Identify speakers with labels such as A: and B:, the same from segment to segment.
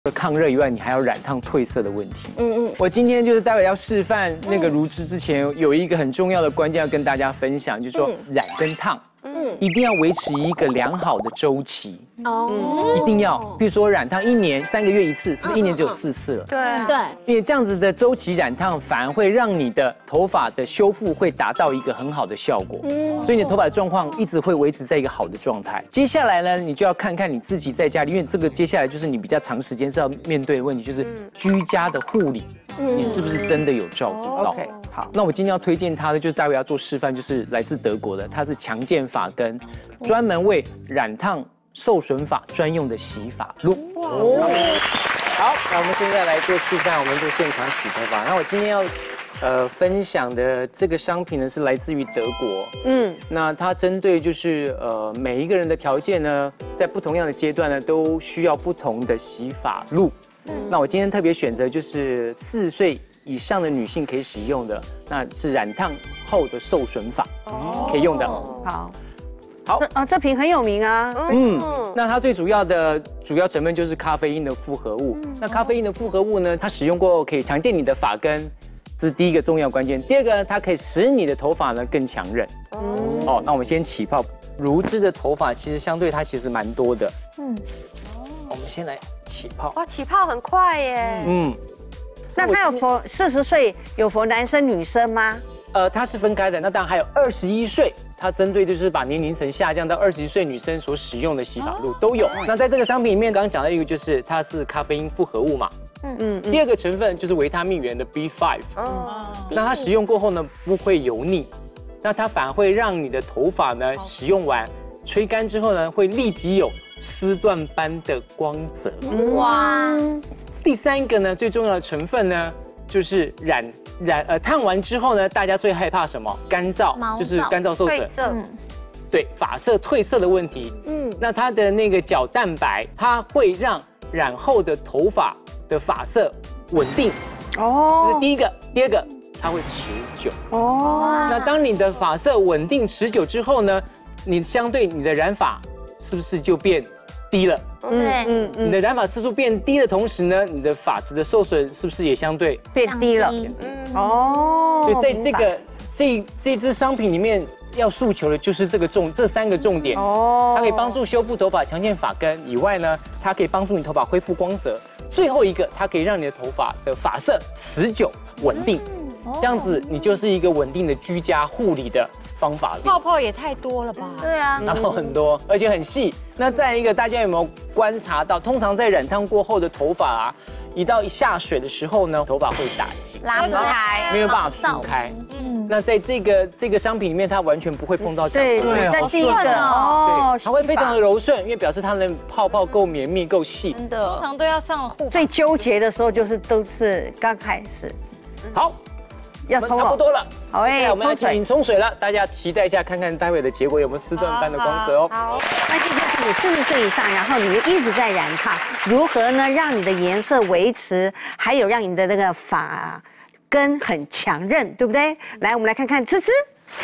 A: 抗热以外，你还有染烫褪色的问题。我今天就是待会要示范那个乳脂之前，有一个很重要的关键要跟大家分享，就是说染跟烫，一定要维持一个良好的周期。一定要，比如说染烫1年3个月1次，是不是1年只有4次了？
B: 对，
A: 因为这样子的周期染烫反而会让你的头发的修复会达到一个很好的效果，所以你的头发的状况一直会维持在一个好的状态。接下来呢，你就要看看你自己在家里，因为这个接下来就是你比较长时间是要面对的问题，就是居家的护理，你是不是真的有照顾到？
C: OK， 好，
A: 那我今天要推荐它的，就是待会要做示范，就是来自德国的，它是强健发根，专门为染烫受损发专用的洗发露。好，那我们现在来做示范，我们做现场洗头发。那我今天要分享的这个商品呢，是来自于德国。那它针对就是每一个人的条件呢，在不同样的阶段呢，都需要不同的洗发露。那我今天特别选择就是40岁以上的女性可以使用的，那是染烫后的受损发可以用的。好，
C: 这瓶很有名啊。
A: 那它最主要成分就是咖啡因的复合物。那咖啡因的复合物呢，它使用过后可以强健你的发根，这是第一个重要关键。第二个呢，它可以使你的头发呢更强韧。那我们先起泡。乳脂的头发其实相对它其实蛮多的。我们先来起泡。
B: 哇，起泡很快耶。
C: 那它有否40岁有否男生女生吗？
A: 它是分开的，那当然还有21岁，它针对就是把年龄层下降到21岁女生所使用的洗发露都有。那在这个商品里面，刚刚讲到一个就是它是咖啡因复合物嘛，第二个成分就是维他命源的 B5，那它使用过后呢不会油腻，那它反而会让你的头发呢使用完吹干之后呢会立即有丝缎般的光泽。哇！第三个呢最重要的成分呢就是烫完之后呢，大家最害怕什么？干燥，就是干燥受损。对，发色褪色的问题。那它的那个角蛋白，它会让染后的头发的发色稳定。这是第一个。第二个，它会持久。那当你的发色稳定持久之后呢，你相对你的染发是不是就变低了？你的染发次数变低的同时呢，你的发质的受损是不是也相对
C: 变低了？
A: 所以在这支商品里面要诉求的就是这3个重点。它可以帮助修复头发、强健发根以外呢，它可以帮助你头发恢复光泽。最后一个，它可以让你的头发的发色持久稳定，这样子你就是一个稳定的居家护理的方法了。
B: 泡泡也太多了吧？
D: 对啊，
A: 然后很多，而且很细。那再一个，大家有没有观察到，通常在染烫过后的头发啊，一下水的时候呢，头发会打结，
D: 拉不开，
A: 没有办法梳开。那在这个商品里面，它完全不会碰到这样。
C: 对，在第一个
A: 对，它会非常的柔顺，因为表示它的泡泡够绵密、够细。
D: 真的，
B: 通常都要上护。
C: 最纠结的时候都是刚开始。
A: 好。
C: 要
A: 我们差不多了，
C: 好哎，
A: 我们要进行冲水了，大家期待一下，看看待会的结果有没有丝缎般的光泽哦。
C: 好，那今天是你40岁以上，然后你一直在染烫，如何呢让你的颜色维持，还有让你的那个发根很强韧，对不对？来，我们来看看芝芝。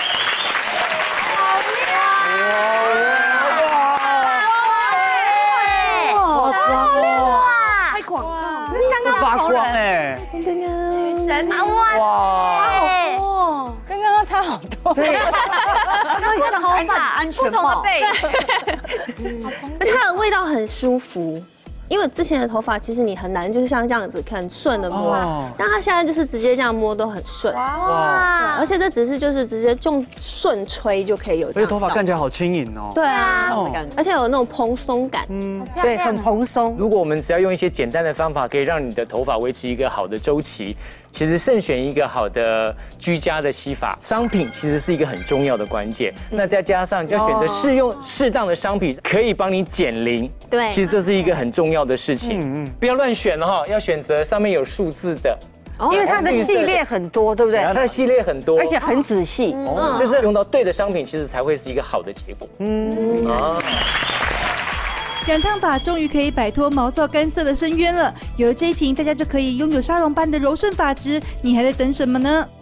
A: 好光哦！
C: 太广告，
A: 发光哎！
D: 哇，
B: 跟刚刚差好多。
C: 对，
D: 不同头发
C: 安全
D: 不同的
C: 帽，
D: 背，而且它的味道很舒服。因为之前的头发其实你很难就是像这样子很顺的摸，但它现在就是直接这样摸都很顺。哇！而且这只是就是直接用顺吹就可以有这样。
E: 而且头发看起来好轻盈哦。
D: 对啊，而且有那种蓬松感。
C: 对，很蓬松。
A: 如果我们只要用一些简单的方法，可以让你的头发维持一个好的周期，其实慎选一个好的居家的洗发商品，其实是一个很重要的关键。那再加上就要选择适当的商品，可以帮你减龄。
D: 对，
A: 其实这是一个很重要的事情。不要乱选哈，要选择上面有数字的。
C: 因为它的系列很多，对不对？
A: 它的系列很多，
C: 而且很仔细。
A: 就是用到对的商品，其实才会是一个好的结果。
F: 染烫发终于可以摆脱毛躁干涩的深渊了，有了这一瓶，大家就可以拥有沙龙般的柔顺发质，你还在等什么呢？